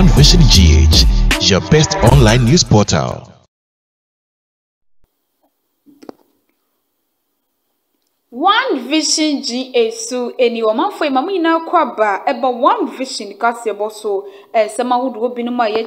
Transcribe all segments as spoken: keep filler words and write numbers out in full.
One Vision G H, your best online news portal. One Vision G H so any woman for mamma na kwaba eba One Vision kasi eboso eh sama hudu binum aye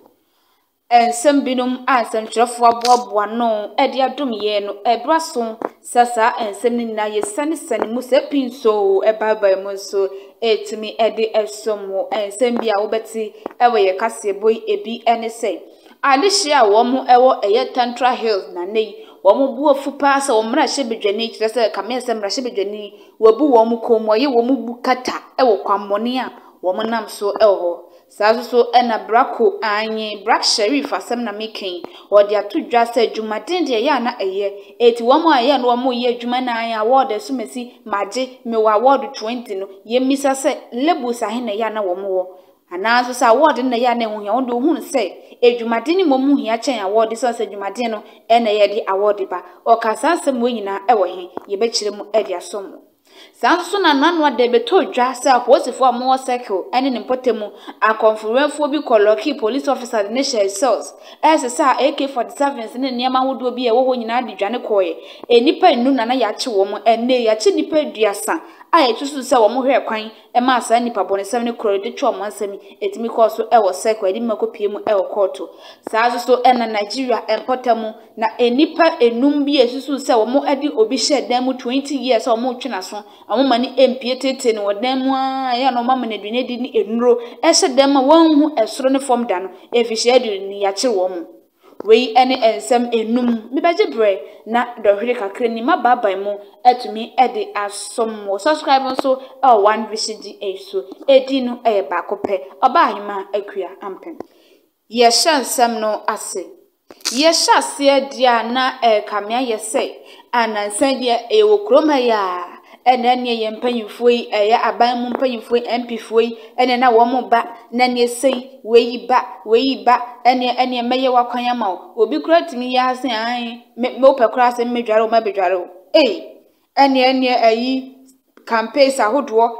eh sem binum asem trefo aboaboa no e de adom ye no ebra so sasa ensem ni na ye sane sane mu se pinso e baba mu so etimi e de esomo ensem bia wo beti e we ye kasi boy ebi ene sei ade hia wo mu ewo eye Tantra Hills na nei womu bu afu paasa womra hye bedwani kirese kame se mra hye bedwani wabu womu komoye womu bu kata e wo kwammone a womu nam so e ho saa so e na brako anye brak SHERIF asem na meken wode atodwa se adwumaden de ya na eye eti womu aye no womu ye adwuma na anya award so mesi maje me wa award twenty no ye misa se lebus ahena ya na womu wo anaso sa award na ya na ehun wondo hun se edwumaden momu hia chen award so se edwumaden no e na ye di award ba o kasa se mo nyina e wo he ye be kire mu e di asom sanso na nanu ade beto dwa se aposifo amwo circle ene ne potemu akonfurenfo bi koloki police officer ne share cells ese sa A K forty-seven ne niam ahodo bi e wo ho nyina de dwane koye enipa enu na na ya che wo mo enne ya che nipa duasa aye tusu se wo mo hwe kwan e ma asa nipa bonesem ne koro de twa mo ansami etimi ko so e wo circle edi makopie mu e wo court saa so e na Nigeria empotemu na enipa enum bi esusu se wo mo edi obi hye dan mu twenty years wo mo twena so amoma ni empietete ne wodan mu a ya no mama na dwene di ni enuro e hye dan ma wanhu esoro ne fom da no e fi hye adu ni ya kye wo mo wei ene ensem enum me baje bre na dohwere kakra ni mababai mu etumi ede asom wo subscribe so e One Vision G H so edi no e ba kope oba ahima akua ampen ye shansam no ase ye shase dia na e kamia ye sei anansan dia e wo kroma ya ene ne ye mpanyimfo yi eye aban mu mpanyimfo M P fo yi ene na wo mo ba na ne sei weyi ba weyi ba ene ene meye wakwan ama obi kura timi ya ase an me opekura ase medware o ma bedware o eh ene ene ayi campaigns ahodo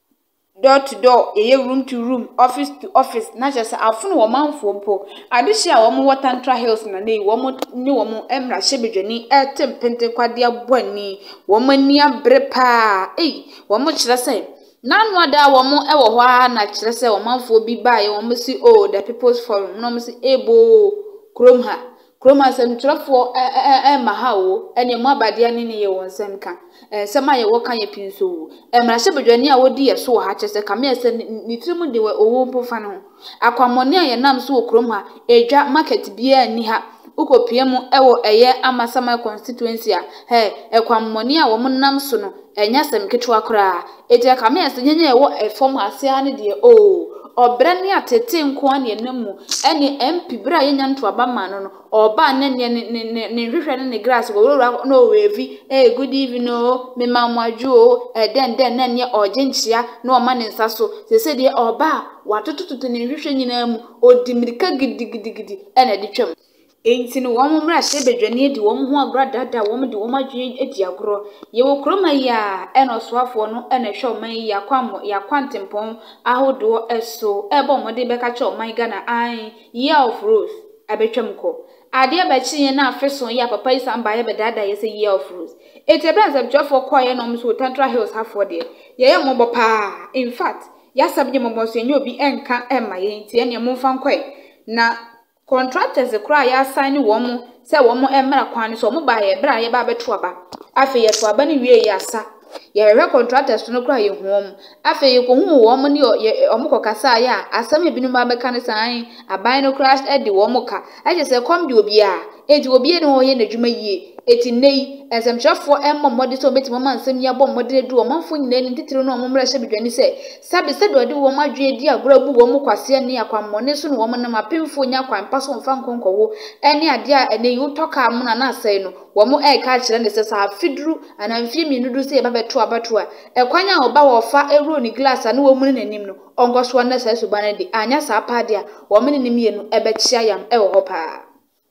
door to door eye room to room office to office na just afunu wo manfo mpo adehia wo mo Tantra Hills na nei wo mo ni wo mo emra hye bedwani etem pente kwade aboni wo mo ni abrepa eh wo mo kire sai nanu ada wo mo e wo ho a na kire sai wo manfo bi bae wo mo si oh the people's forum no mo si ebo kromha kroma sem trafo e ma ha wo ene mo abade ane ne ye won sem ka eh sema ye wo kan ye pinso wo emra hye bedwani a wodi ye so ha kyese ka me se nitrim de owo mpofa no akwamone ye nam so kromha edwa market bia ni ha ukopie mu ewo eye amasama constituency a he ekwamone a wo nam so no enya sem ketwa kra etia ka me se nyenye ye wo efom ase ane de o obra ni atete nko an ye namu ene M P bra ye nyanto abama no no oba ne ne ne ne hwehwe ne grass go wura no wevi eh good evening o me mamwadwo eh den den na ne ojenchia na o ma ne nsa so sese de oba watototo ne hwehwe nyina mu odimirika gidigidigidi ene de twam enti no wo mra hye bedwane edi wo ho agradada wo de wo madwe edi agro ye wo kroma ya eno soafo no ene hwe o man ya kwam ya kwantempon ahodo eso ebo mode beka che o man Ghana ai year of rose abetwam ko ade abachi na afeso ya papa isamba ye bedada ye se year of rose eti ebranza btwafo koye no mso Tantra Hills hafo de ye ye mobo pa in fact ya sabje mobo so enye obi enka ema ye enti ene momfa nkwe na contractors kura ya assign wo mo se wo mo emra kwan so mo ba ye bra ye ba beto aba afi ye to aba ni wie ye asa ye hwe contractors no kura ye huom afi ye ko hu wo mo ni o mo kokasa ya asam ebinu ma be kan san aban no crash e di wo mo ka aje se kom di obi a enti obi ne ho ye na dwuma yie eti nei esemchafo emmo mode so beti mama nsem ya bom mode du o manfo nyina ni titire no omomra hye bedwani se sabe se do de wo madwe di agora bu wo mo kwase ne akwamone so no wo na mapemfo nya kwan paso mfa nkonkowo ene ade a ene yu toka mo na na asai no wo mo e ka kire ne se sa afiduru anamfie mi nudu se e ba beto abato a ekwanya oba wo fa ero ni glass ane wo mu ne nanim no ongoso na sa suba na di anya sa apade a wo me ne nimie no e be chia yam e wo ho pa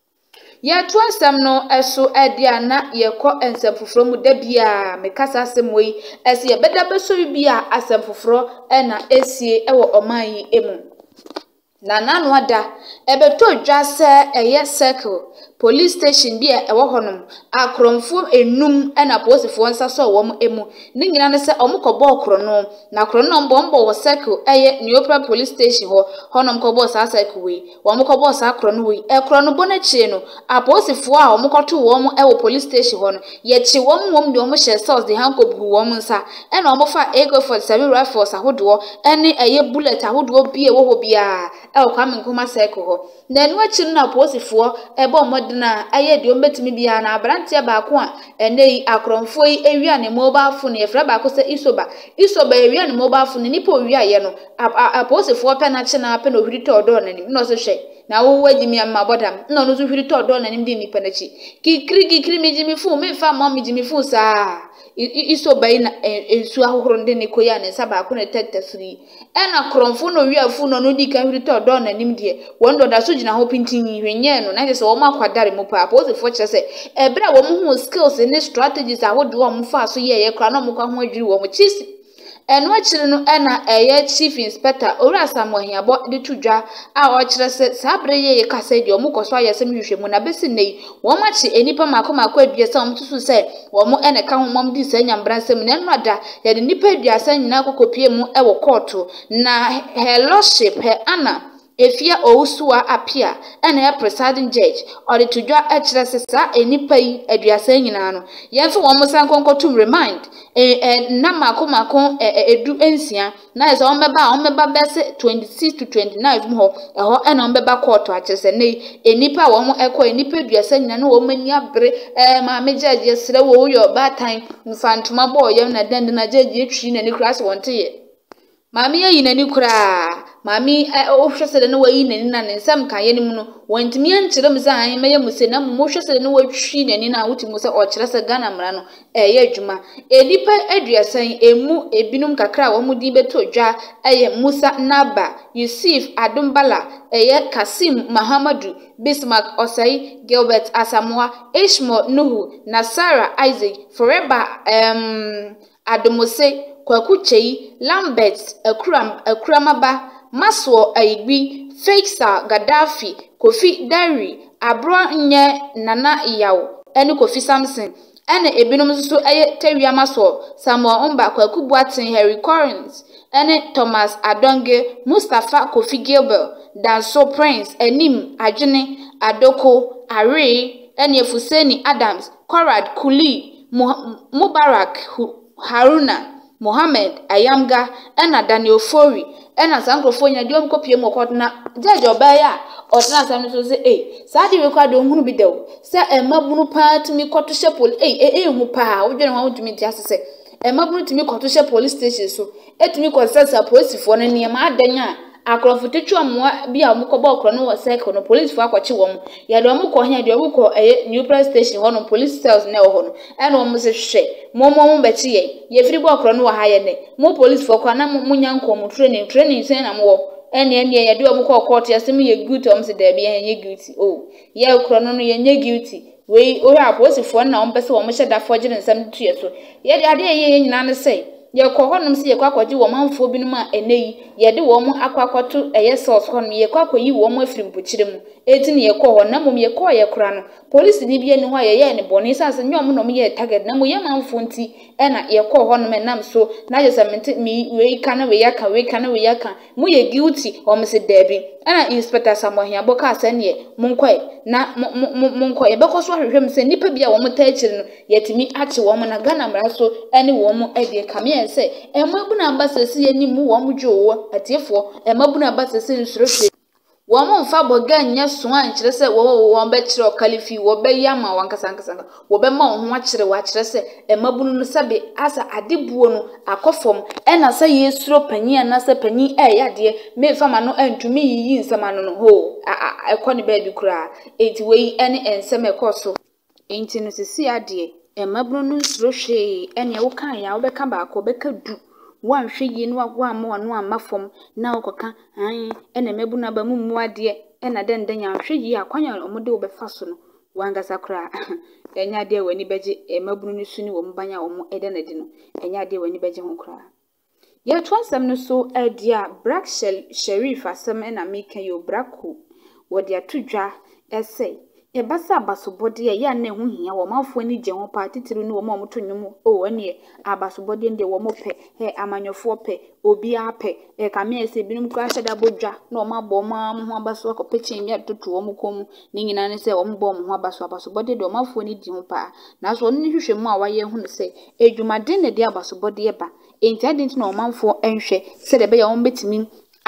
ya to asem no eso edia na ye ko ensem foforo mu da bia me kasa asem we ese ye beda beso bia asem foforo e na esie e wo oman yi emu na nanu ada ebeto dwa se eye circle police station bi e wo honom akromfo enum na posifo nsa so wo emu ni nyina ne se omukobo okro no na kro no mbo mbo wo circle eye neopra police station ho honom kobo sa circle we wo mukobo sa akro no we e kro no bo na chie no aposifo a omukoto wo mu e wo police station ho no ye chi wo mu wo mu de wo hye source de hankobu wo mu nsa e na omufa A K forty-seven rifles ahodo ene eye bullet ahodo bi e wo ho bia e wo kwame nkoma circle ho na enu achi na aposifo e bo modena aye de ombetimi bia na abrantie baako a enei akromfo yi ewia ne mobile phone e fra baako se isoba isoba ewia ne mobile phone nipa owia ye no aposifo pe na chi na pe no hwiri to do nanim no so hwe na wo wagimi amma bodam no no so hwiri to do nanim di nipa na chi kikri kikri mi jimi phone me fa mom jimi phone sa isoba yi na ensu ahohoro de ne koya ne sa baako na tetafiri ena kromfo no wia phone no di ka hwiri to do nanim die wondo da so gina ho pintin hwenye no na se wo makwadare mo pa aposifo che se ebra wo mu hu skills ne strategies ahodo wo mu fa so ye ye kra no mo kwa ho adwiri wo mu chisi enu achire no ena eye chief inspector ora samohiabo de tudwa a o kire se sabre ye ye kasa di omukoso ayesem hwehwemu na besi nei wo machi enipa mako mako aduasa omtusu se wo mo ene ka homom di sa nyambransem na enu ada ye de nipa aduasa nyina kokopie mu e wo court na her lordship her ana efia ousuwa apia ena ya presiding judge odi tudwa akire se sa enipa yi aduasa nyina no yemfe wo mo sankonkotum remind eh na mako mako edu ensia na so ombeba ombeba bese twenty-six to twenty-nine mu ho eho ena ombeba court akese nei enipa wo mo ekọ enipa aduasa nyina no wo mani abre eh ma me judge yesre wo yo batan mfantuma boy na dend na judge etwi na ni class wonte ye mami yi nani kura mami o hwese de no wayi nani na nsam kan ye nim no wantimi ankire mu za an meye muse na mo hwese de no watwi nani na wuti mu se o kire se Ghana mra no eye adwuma enipa aduasan emu ebinum kakra wo mu di beto dwa eye Musa Naba Yusuf Adumbala eye Kasim Mahamadu Bismarck Osai Gilbert Asamoah Ishmo Nuhu Nasara Isaac Forever um Adomose Kwakuchei Lambert Akuram Akuramaba Maswo Aigbi Faisa Gaddafi Kofi Dari Abro nye Nana Iyawo eni Kofi Samson ene ebinom so eye Tewia Maswo Samuel Umba Kwaku Boatin Harry Collins ene Thomas Adonge Mustafa Kofi Gilbert Danso Prince Enim Adwene Adoko Are ene Efuseni Adams Korad Kuli Mubarak Haruna Mohammed Ayamga ena Daniel Fori ena sankrofo nya diom kopie mo kodna judge obaya otna sam so se eh sadi we kwado hunu bi dew se emabunu part mi koto she pol eh eh hu pa wo dwene ho ntumi ti asese emabunu timi koto she police station so etimi konsesa police fo na niam adanya akrofo tetu amwa bi a mukoba okro no wo cycle no police fo akwachi wo mu ya do mukọ hia de mukọ eh new press station ho no police cells na ho no ena wo mu se hwe momo mu bechi ye ye firi bo okro no wo ha ye ne mo police fo kwa na munya nkom training training sen na mo ene ene ye de wo mukọ court yasem ye guilty om se da bia ye guilty oh ye okro no no ye nye guilty we o ya police fo na om pese wo mo hyeda fo gire nsam tu ye so ye de ade ye ye nyina ne sei ye kọ honum se ye kwakwaji wo manfo binum a eneyi ye de wo mu akwakwato eye source honum ye kwakwayi wo mu afiri mpochire mu eti ne ye kọ ho na mum ye kọ ye kura no police ni bia ni ho ye ye ne boni sanse nyom no ye target na mu ye manfo nti e na ye kọ honum nam so na ye samenti mi we kana we yaka we kana we yaka mu ye guilty o mu se debi ana inspector Samohia boka asane munkoi na munkoi ye bekoso hwehwem se nipa bia wo mu ta akiri no yetimi achi wo mu na Ghana mra so ene wo mu ade kame se emabuna ambasasi ani mu wo mu dwowo atiefo emabuna ambasasi nsuro wo mu mfa boga nya so an kire se wo wo be kire okalifi wo be yama wankasa nkasa wo be ma ho akire wa kire se emabunu no sabe asa adebuo no akofom ena sa yesuro panyi anasa panyi e yade me fama no antumi yiyi nsama no ho ekoni ba bi kura eti wei ene ensem ekoso enti no sisi ade emabunu no nsuro hwe ene wo kan ya wo be ka ba ko be ka du wan hwe yi no agwa ama no amafom na okoka an ena mebuna ba mu mu ade ena denden ya hwe yi akwanya omode wo be fa so no wanga sakra enya ade wani beje emabunu no suni wo mbanya wo mu ede na di no enya ade wani beje ho kra Ye twansam no so adia Black Sherif asem na meka yo brako wodi atudwa ese ye basa abasobode ye ya na ho hia wo manfo ani je ho pa titiru ni wo mo to nwum o ane abasobode nde wo mo pe he amanyofo pe obi ape e kame ese binum kra hyeda bodwa na o mabọ ma ho abaso akọpeche mi atoto wo mo kom ni nyina ne se wo mbo mo ho abaso abasobode de wo manfo ani di ho pa na so ni hwehwemu a waye hu ne se edwumaden ne de abasobode ye ba enti adenti na o manfo enhwe se de be ya wo betimi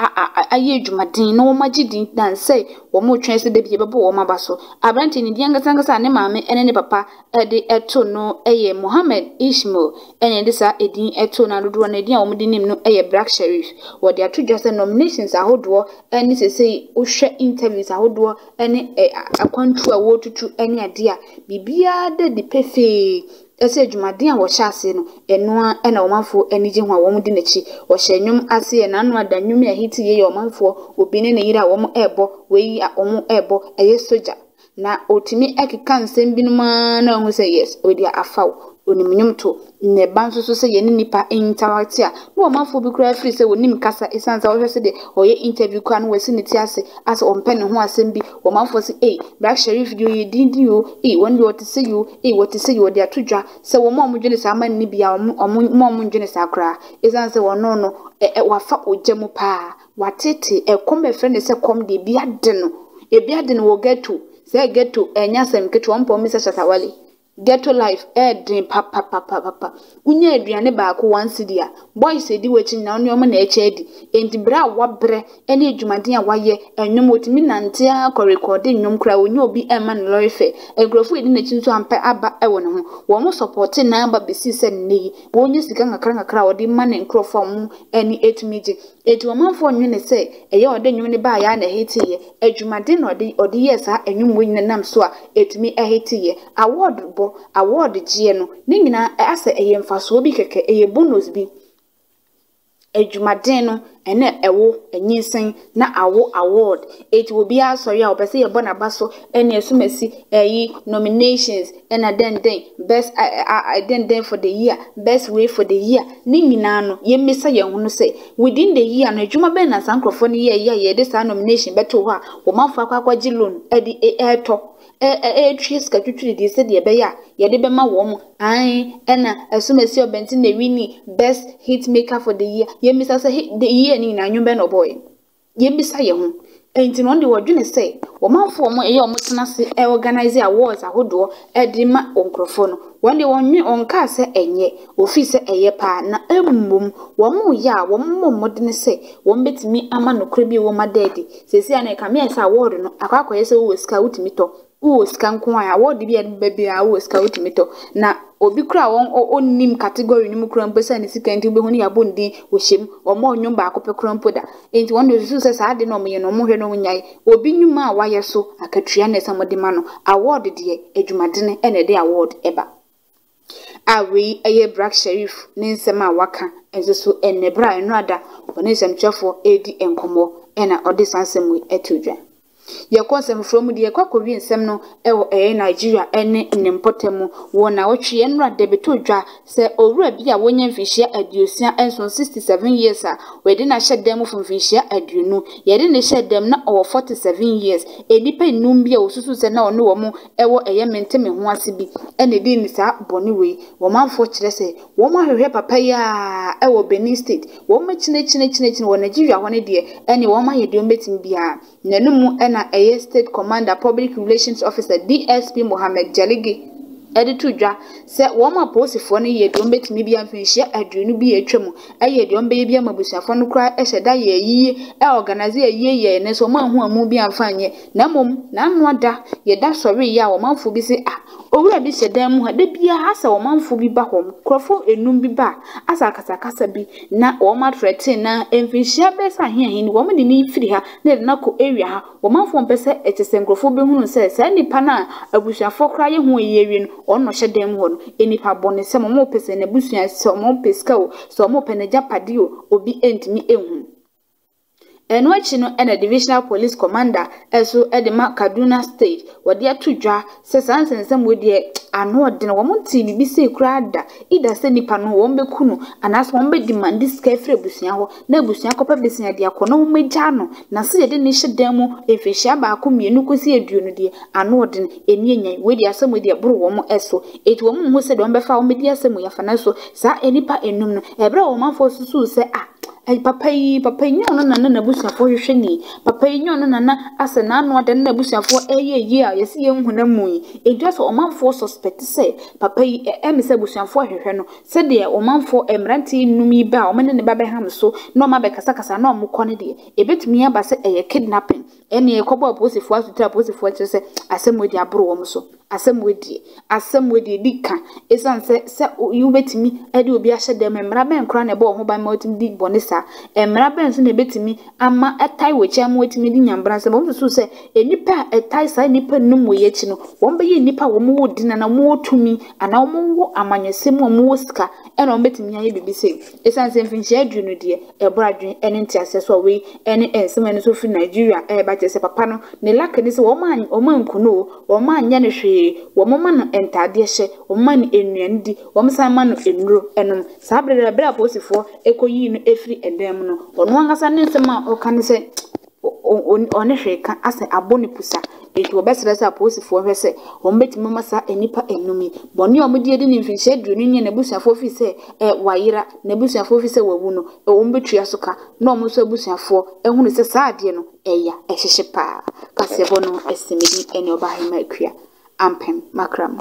aye dwumaden na wo magidi dan say wo mo twen se de bi bebo wo mabaso abranti ni dianga sangasa ne maame ene ne papa de eto no eye Mohammed Ismail ene de sa edin eto na dodo na edin a wo mdi nim no eye Black Sherif wo de atudwa se nominations ahodo ene sesei wo hwe interviews ahodo ene akwantu a wo tutu ene ade a bibia de de pefe ese adwumaden a wo hyase no eno a na wo manfo enije ho a wo mdi nachi wo hye nwum ase ye nanu adanwum ya hiti ye wo manfo obi ne ne yira wo mo ebo weyi a wo mo ebo eye soja na otimi ekeka nsem binuma na hu se yes odi afaw onimnyum to ne banso so se ye ne nipa interact a no wo manfo bi kura free se wonim kasa esanza wo hwese de oye interview kwa no wasi ne ti ase ase ompe ne ho asem bi wo manfo se eh Black Sherif dio ye dindi o eh won de wote se yo eh wote se yo de atudwa se wo mo mo dwene sa man ni bia mo mo mo dwene sa kura esanza wo no no e wafa ogemu pa watete e kom e frene se kom de bia de no e bia de no wo geto se geto enya sem keto ompo mi se chatawale ghetto life eh din papa papa papa unya aduane baako once dia boys edi wachi na oni omo na eche edi enti bra wabre ene adwumaden a waye enwom otimi nante a ko record enwom kra onya obi ema no lorife egrofo edi na chi nso ampa aba ewo ne ho wo mo support na amba besi se ne wo onye sika ngakra ngakra odi ma ne nkrofo mu eni etumije eti wo manfo nwene se eye ode nwom ne ba ya na hetiye adwumaden na ode ode yesa enwom wo nyinam so a etumi ehetiye award bo award gie no ne nyina ase eye mfaso bi keke eye bonus bi adwumaden no ene ewo enyinsen na awo award eti obi asori a obese ye bona baso ene esumasi eyi nominations ena den den best den den for the year best way for the year ne nyina no ye misa ye hu no say within the year no adwuma ben na sankrofo ne ye ye ye de sa nomination beto ho a wo manfo akwa gi loan edi eto eh eh tries ka twitwi di se de be ya ye de be ma wo mo ai ena esumasi obenti na wini best hit maker for the year ye misa say the year ni na nwumbe no boy ye misa ye ho enti no de wodwene say wo manfo mo eye o motena se e organize awards ahodo e de ma onkrofo no wonde wonwe onka se enye office eye pa na emum wo mo ya wo mo modene se wo mbetimi ama no kra bi wo madedi sesi ana ka me esa award no akwa ye se wo sika utimi to wo sika nko a award bi e bebe a wo sika utimi to na obi kura won onnim category ni mu kura mpesa ni sika nti behu ni yabondi wo hyem o mo onwum ba akopɛ kura mpoda enti won do su se sa ade no mo ye no mo hwe no nyai obi nwuma a waye so akatua na esamode ma no award de adwumadene ene de award eba awi eye Black Sherif ne nsem a waka enso so ene bra eno ada woni nsem twefo edi enkomo ena ode sansem wi etudwa ye konsem from de kwakowi nsem no ewo eye Nigeria ene nempotemu wona wotwe eno ada betodwa se owura bi a wonya mfihia aduosia enso sixty-seven years a wedi na hyedem fu mfihia aduonu ye de ne hyedem na owo forty-seven years enipa num bi a osusu se na ono wo mo ewo eye menteme ho ase bi ene di ni sa boni we wo manfo kire se wo ma hwehwe papa ya ewo Benin State wo ma chine chine chine chine wo Nigeria ho ne de ene wo ma yede ometim bia nanumu na Eiii State Commander Public Relations Officer D S P Mohammed Jaligi editudwa se wo ma posifo ne ye dom betimi bia mfinhia aduonu bi etwam aye de ombe bia mabusuafo no kra eheda ye yi e organize ye ye ne so ma hu amu bia mfanye na mom na anoda ye da sori ya wo manfo bi se ah owura bi hyedan mu ha da bia asa wo manfo bi ba hom krofo enum bi ba asa kasa kasa bi na wo ma threaten na mfinhia be sa hia hin wo me ni firi ha na na ko area ha wo manfo mpese etesen krofo be hunu se se nipa na abusuafo kra ye hu ye wi no ono hyedem ho no enipa bone se mo pese na busua se mo peska o so mo peneja pade o obi entimi ehu eno achi no ena divisional police commander eso e de ma Kaduna state wode atodwa se sansensem we de ano ode no wo nti bi se kura da ida se nipa no wo mbeku no anas wo mbe demand sika free busua ho na busua kopa besia de akono wo megya no na se ye de ni hyedan mu efehia ba ko mienu kosi eduo no de ano ode eni enyan we de asem we de boro wo mo eso eti wo mo se de wo befa wo medi asem ya fa na so sa enipa enum no ebre wo manfo susu se ah ai papa yi papa yi no na na busuafo hwehwe ni papa yi no na na ase na anu ade na busuafo eye yi a yesi ye nhuna mu yi edwa so omanfo suspect say papa yi em se busuafo hwehwe no se de omanfo emranti numi ba o mene ne ba be ham so no ma be kasa kasa na omko ne de ebetumi aba se eye kidnapping ene ekobo aposifo asutra aposifo che se asemodi abro wo so asemodi asemodi dika esan se se yu betimi ade obi ahye dem mra ben kra na be ho ba ma otimi di bonisa emra ben so na betimi ama etai wechi ama otimi di nyambra se bo so se enipa etai sai nipa num we yechi no wo be ye nipa wo mo di na na mo otumi ana wo mo amanyesem wo mo sika ena wo betimi aye bibi se esan se mfinchi adu no de ebra adwen ene ntiase so we ene ensem ene so fi Nigeria e ba se papa no ne laka ni se wo man o man kuno wo man nya ne hwe wo mo man entade hye wo man enuan di wo msan man enuro enom sa brere brere aposifo ekoyi no efri edem no ono angasa ne nsema o kan se one hwe ka ase aboni pusa etu obesere se aposifo hwe se wo mbetimi masa enipa enumi boni o mudi edi ni mfinhye duru ni na busuafo fi se e wayira na busuafo fi se wawu no e wo mbetua soka na o mo so busuafo ehunu se saade no eya ehyehye pa kasebo no esimidi ene obahema akua ampem makram.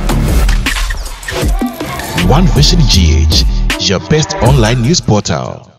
One Vision G H, your best online news portal.